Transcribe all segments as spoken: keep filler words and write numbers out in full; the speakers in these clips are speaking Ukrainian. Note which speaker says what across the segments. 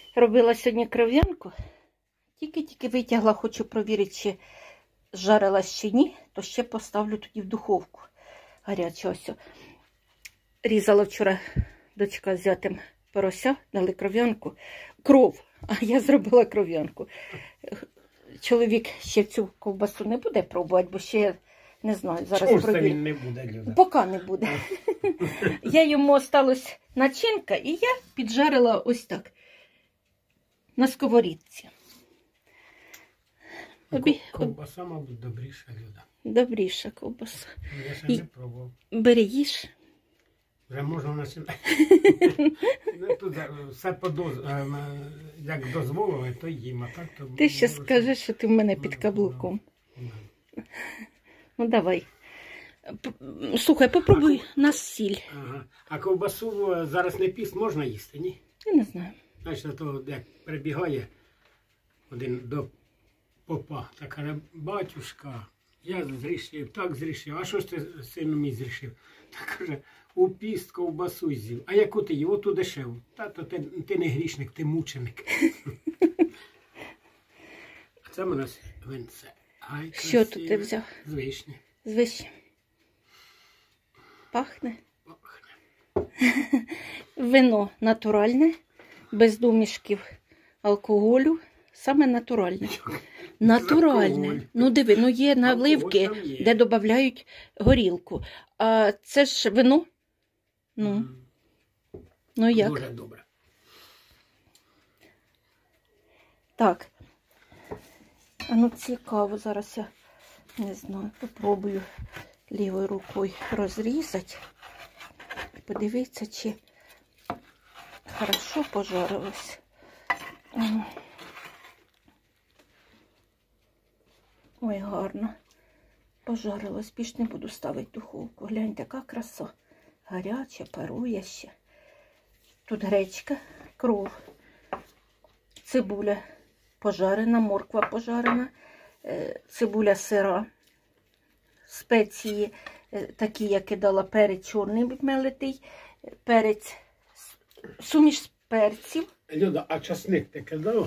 Speaker 1: Робила сьогодні кров'янку. Тільки-тільки витягла, хочу провірити, чи жарилась чи ні, то ще поставлю тоді в духовку. Гаряче ось. Різала вчора дочка з зятем порося, дали кров'янку. Кров, а я зробила кров'янку. Чоловік ще цю ковбасу не буде пробувати, бо ще, не знаю, зараз
Speaker 2: провірю.
Speaker 1: Чого
Speaker 2: він не буде, Люда?
Speaker 1: Поки не буде. Я йому осталась начинка, і я піджарила ось так, на сковорідці. Обі...
Speaker 2: Ковбаса, мабуть, добріша, Люда.
Speaker 1: Добріша ковбаса.
Speaker 2: Я ще
Speaker 1: І...
Speaker 2: не пробував.
Speaker 1: Бери, їж.
Speaker 2: Вже можна починати. Тут все подоз... як дозволили, то їм, а так то...
Speaker 1: Ти ще скажеш, що ти в мене під каблуком. Ну, давай. Слухай, попробуй на сіль.
Speaker 2: Ага. А ковбасу зараз не піст, можна їсти, ні?
Speaker 1: Я не знаю.
Speaker 2: Значить, то як прибігає один до попа, та каже, батюшка, я зрішив, так зрішив, а що ж ти, сину мій, зрішив? Та каже, у піст ковбасу з'їв. А яку ти їв? Оту дешеву. Та то ти, ти не грішник, ти мученик. А це у нас винце. Ай,
Speaker 1: що тут ти взяв?
Speaker 2: З вишні.
Speaker 1: З вишні. Пахне?
Speaker 2: Пахне.
Speaker 1: Вино натуральне, без домішків алкоголю. Саме натуральне. Натуральне. Ну диви, ну є наливки, є, де додають горілку. А це ж вино. Ну, mm. ну як?
Speaker 2: Дуже добре.
Speaker 1: Так. А ну цікаво, зараз я, не знаю, попробую лівою рукою розрізати. Подивіться, чи хорошо пожарилось. Ой, гарно. Пожарилось. Більш не буду ставити в духовку. Гляньте, яка краса. Гаряча, парує ще. Тут гречка, кров, цибуля пожарена, морква пожарена, цибуля сира, спеції такі, я кидала, перець чорний мелитий, перець, суміш з перців.
Speaker 2: Люда, а часник ти кидала?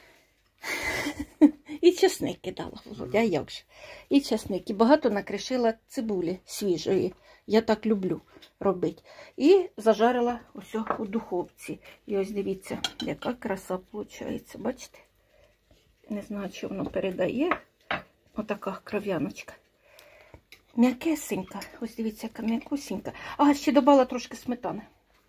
Speaker 1: І часник кидала, Володя, а як же? І часник. І багато накришила цибулі свіжої. Я так люблю робити. І зажарила ось у духовці. І ось дивіться, яка краса виходить. Бачите? Не знаю, чи воно передає. Отака кров'яночка. М'якесенька. Ось дивіться, яка м'якусенька. А, ще додала трошки сметани.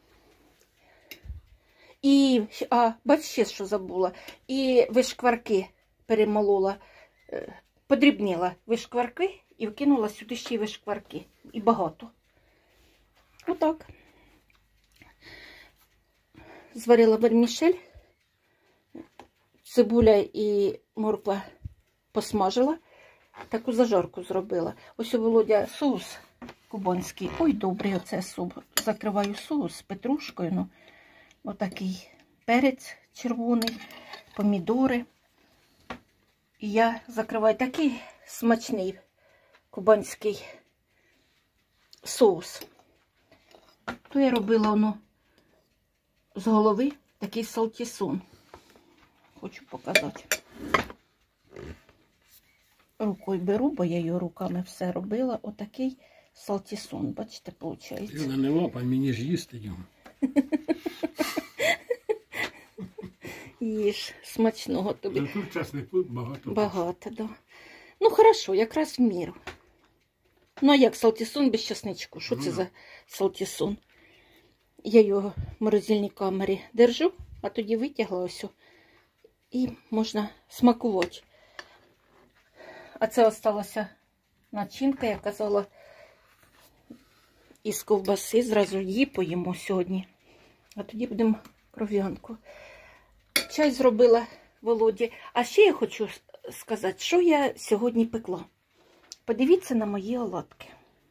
Speaker 1: І, а, бач, ще що забула. І вишкварки перемолола, подрібнила вишкварки і вкинула сюди ще й вишкварки. І багато. Отак. Зварила вермішель. Цибуля і морква посмажила. Таку зажарку зробила. Ось у Володя соус кубанський. Ой, добрий оце суп. Закриваю соус з петрушкою. Ну, отакий перець червоний, помідори. І я закриваю такий смачний кубанський соус. То я робила воно з голови такий салтісон. Хочу показати. Рукою беру, бо я його руками все робила. Отакий салтісон, бачите, виходить.
Speaker 2: Люда, не лапай, мені ж їсти його.
Speaker 1: Їж, смачного тобі.
Speaker 2: Ну, тут часнику багато.
Speaker 1: Багато, да. Ну, хорошо, якраз в міру. Ну, а як салтісон без часничку? Що це за салтісон? Я його в морозильній камері держу, а тоді витягла ось. І можна смакувати. А це осталася начинка, я казала, із ковбаси. Зразу її поїмо сьогодні. А тоді будемо кров'янку. Чай зробила Володі. А ще я хочу сказати, що я сьогодні пекла. Подивіться на мої оладки.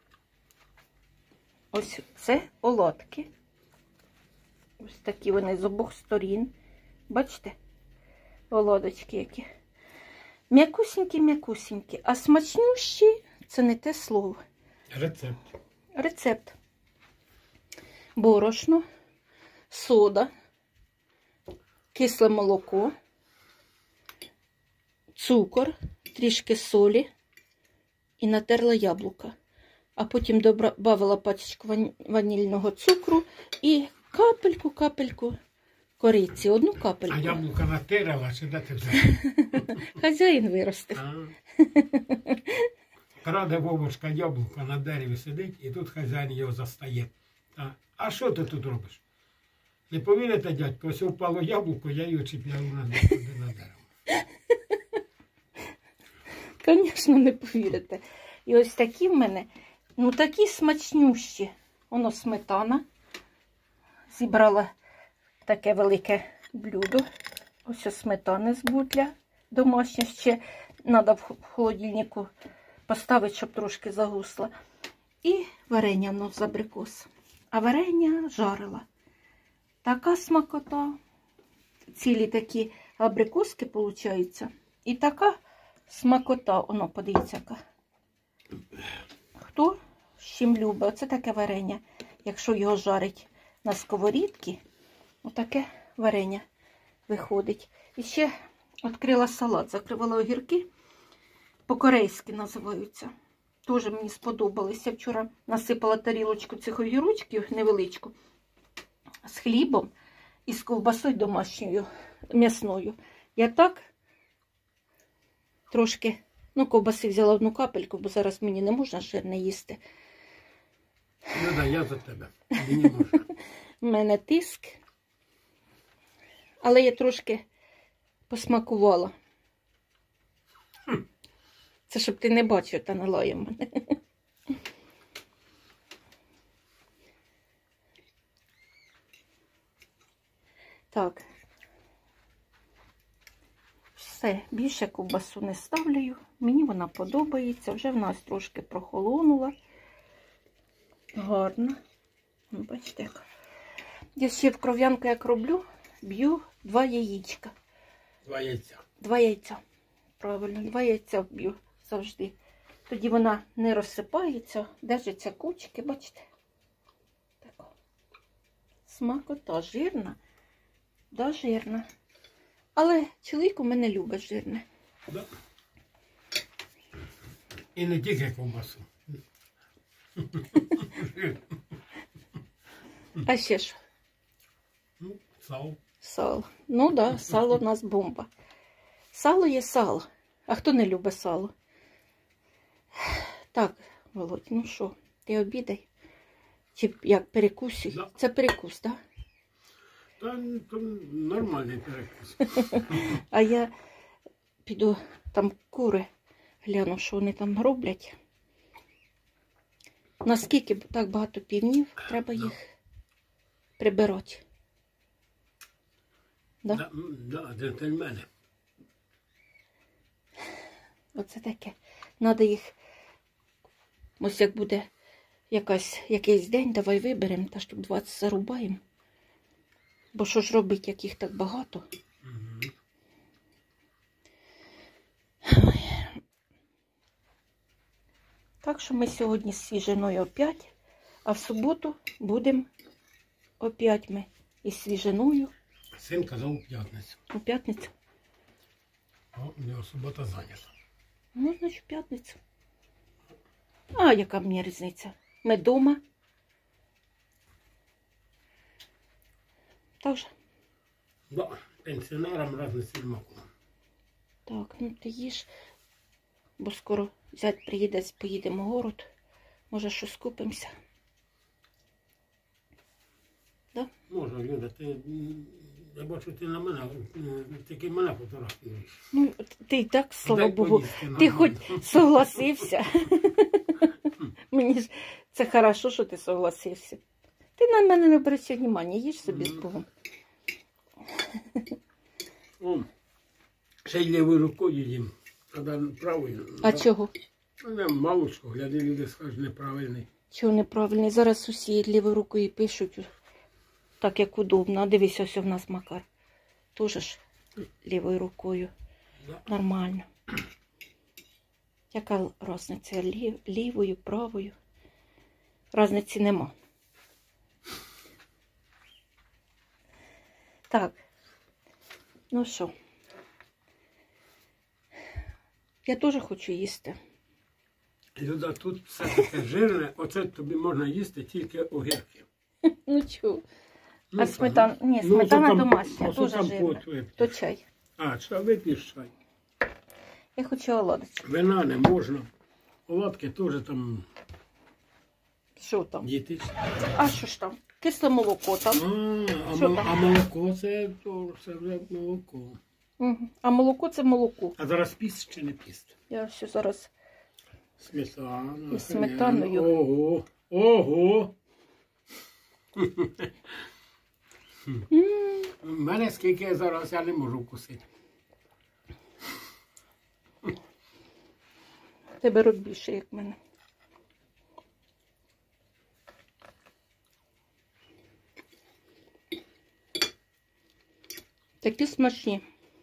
Speaker 1: Ось це оладки. Ось такі вони з обох сторін. Бачите? Оладочки які. М'якусінькі-м'якусінькі. А смачнющі – це не те слово.
Speaker 2: Рецепт.
Speaker 1: Рецепт. Борошно, сода, кисле молоко, цукор, трішки солі і натерла яблука. А потім додавала пачечку ванільного цукру і капельку-капельку кориці. Одну капельку.
Speaker 2: А яблука натерла, чи де ти взяв?
Speaker 1: Хазяїн виростив.
Speaker 2: Краде Вовочка яблука на дереві сидить, і тут хазяїн його застає. А, а що ти тут робиш? Не повірите, дядько, ось впало яблуко, я його чіпляю на, на дерево.
Speaker 1: Звісно, не повірите. І ось такі в мене, ну такі смачнющі. Воно сметана. Зібрала таке велике блюдо. Ось ось сметани з бутля домашня. Ще треба в холодильнику поставити, щоб трошки загусла. І варення воно з абрикос. А варення жарила. Така смакота. Цілі такі абрикоски получаються. І така смакота. Воно, подивіться, яка. Хто з чим любить? Оце таке варення. Якщо його жарить на сковорідці, отаке варення виходить. І ще відкрила салат. Закривала огірки. По-корейськи називаються. Теж мені сподобалися. Вчора насипала тарілочку цих огірочків невеличку з хлібом і з ковбасою домашньою, м'ясною. Я так трошки, ну, ковбаси взяла одну капельку, бо зараз мені не можна жирне їсти.
Speaker 2: Ну да, я за тебе. Мені можна.
Speaker 1: У мене тиск. Але я трошки посмакувала.
Speaker 2: Хм.
Speaker 1: Це щоб ти не бачив, та не лає мене. Так. Все, більше ковбасу не ставлю. Мені вона подобається. Вже в нас трошки прохолонула. Гарно. Бачите, як. Я ще в кров'янку, як роблю, б'ю два яєчка.
Speaker 2: Два яйця.
Speaker 1: Два яйця. Правильно, два яйця б'ю завжди. Тоді вона не розсипається, держиться кучки, бачите? Так. Смакота жирна. Да, жирна. Але чоловік у мене любить жирне.
Speaker 2: Да. І не тільки ковбасу.
Speaker 1: А ще що?
Speaker 2: Ну, сало.
Speaker 1: Сало. Ну так, да, сало в нас бомба. Сало є сало. А хто не любить сало? Так, Володь, ну що, ти обідай? Чи як перекусюй?
Speaker 2: Да.
Speaker 1: Це перекус, так? Да?
Speaker 2: Та то нормальний перекус.
Speaker 1: А я піду там кури, гляну, що вони там роблять. Наскільки так багато півнів, треба їх прибирати. Да?
Speaker 2: Да, да, джентльмени.
Speaker 1: Оце таке. Треба їх, ось як буде якась, якийсь день, давай виберемо, та штук двадцять зарубаємо. Бо що ж робить, як їх так багато?
Speaker 2: Угу.
Speaker 1: Ой. Так що ми сьогодні з свіжиною опять, а в суботу будемо опять ми із свіжиною.
Speaker 2: Син казав у п'ятницю.
Speaker 1: У п'ятницю.
Speaker 2: А у нього субота зайнята.
Speaker 1: Ну, значить, в п'ятницю. А яка мені різниця? Ми вдома. Так же?
Speaker 2: Да, пенсіонерам разниці нема.
Speaker 1: Так, ну ти їж, бо скоро зять приїде, поїдемо в город. Може, щось купимося. Да?
Speaker 2: Може, Люда, ти, м, я бачу, ти на мене, м, тільки мене фотографуєш.
Speaker 1: Ну, ти і так, слава
Speaker 2: Дай
Speaker 1: Богу,
Speaker 2: поїсти
Speaker 1: ти
Speaker 2: нормально.
Speaker 1: хоч согласився. Мені ж це хорошо, що ти согласився. Ти на мене не обращай внимання, їж собі з Богом.
Speaker 2: О, ще й лівою рукою їм, а далі правою.
Speaker 1: А чого?
Speaker 2: Ну, я мало що, гляди, люди скажуть, неправильний.
Speaker 1: Чого неправильний? Зараз усі лівою рукою пишуть так, як удобно. А дивись, ось у нас Макар. Тоже ж лівою рукою.
Speaker 2: Да.
Speaker 1: Нормально. Яка різниця? Лів, лівою, правою? Різниці нема. Так. Ну що? Я теж хочу їсти.
Speaker 2: Люда, тут все таке жирне, оце тобі можна їсти тільки огірки.
Speaker 1: Ну чого?
Speaker 2: Ну,
Speaker 1: А сметана, ні,
Speaker 2: ну,
Speaker 1: сметана
Speaker 2: то там-
Speaker 1: домашня,
Speaker 2: то
Speaker 1: дуже
Speaker 2: там
Speaker 1: жирна.
Speaker 2: пот вип'єш.
Speaker 1: То чай.
Speaker 2: А, що вип'єш чай?
Speaker 1: Я хочу оладочки.
Speaker 2: Вина не можна. Оладки теж там
Speaker 1: Що там?
Speaker 2: дієтичні.
Speaker 1: А що ж там? Кисле молоко там.
Speaker 2: А, а,
Speaker 1: Що
Speaker 2: мол-
Speaker 1: там?
Speaker 2: а молоко це, то, це вже молоко.
Speaker 1: Угу. А молоко це молоко.
Speaker 2: А зараз піст чи не піст?
Speaker 1: Я все зараз
Speaker 2: Сметана.
Speaker 1: із сметаною.
Speaker 2: Ого, ого.
Speaker 1: М,
Speaker 2: У мене скільки зараз я не можу вкусити.
Speaker 1: Тебе рот більше, як в мене. Такі смачні.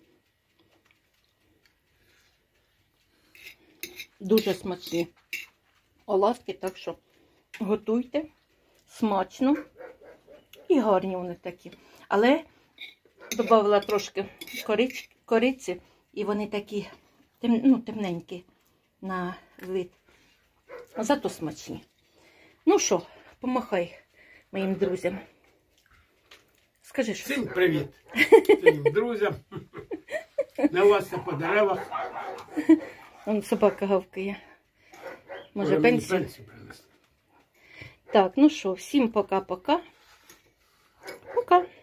Speaker 1: Дуже смачні. Оладки, так що готуйте. Смачно. І гарні вони такі. Але додала трошки корич, кориці, і вони такі тем, ну, темненькі на вид. Зато смачні. Ну що, помахай моїм друзям. Скажи, що.
Speaker 2: Всім привіт. Всім друзям. На вас по деревах.
Speaker 1: Вон собака гавкає. Може,
Speaker 2: Може, мені
Speaker 1: пенсію?
Speaker 2: пенсію принести.
Speaker 1: Так, ну що, всім пока-пока. Пока.